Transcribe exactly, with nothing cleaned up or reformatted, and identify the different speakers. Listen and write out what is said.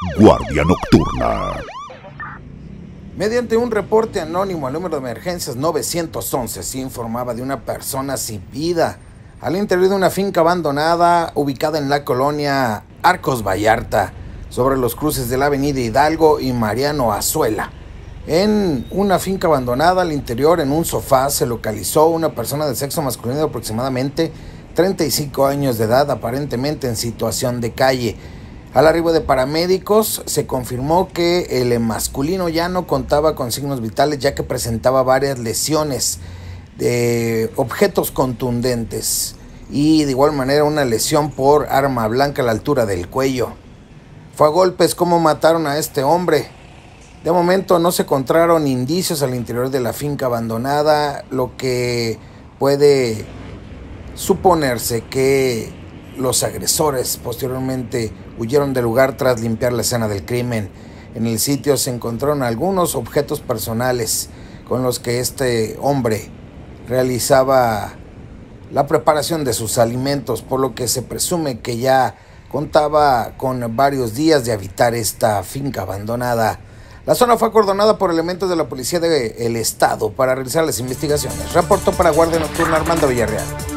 Speaker 1: Guardia Nocturna.
Speaker 2: Mediante un reporte anónimo al número de emergencias nueve once se informaba de una persona sin vida al interior de una finca abandonada ubicada en la colonia Arcos Vallarta, sobre los cruces de la avenida Hidalgo y Mariano Azuela. En una finca abandonada al interior, en un sofá, se localizó una persona de sexo masculino de aproximadamente treinta y cinco años de edad, aparentemente en situación de calle. Al arribo de paramédicos se confirmó que el masculino ya no contaba con signos vitales, ya que presentaba varias lesiones de objetos contundentes y de igual manera una lesión por arma blanca a la altura del cuello. Fue a golpes cómo mataron a este hombre. De momento no se encontraron indicios al interior de la finca abandonada, lo que puede suponerse que los agresores posteriormente huyeron del lugar tras limpiar la escena del crimen. En el sitio se encontraron algunos objetos personales con los que este hombre realizaba la preparación de sus alimentos, por lo que se presume que ya contaba con varios días de habitar esta finca abandonada. La zona fue acordonada por elementos de la Policía del Estado para realizar las investigaciones. Reportó para Guardia Nocturna Armando Villarreal.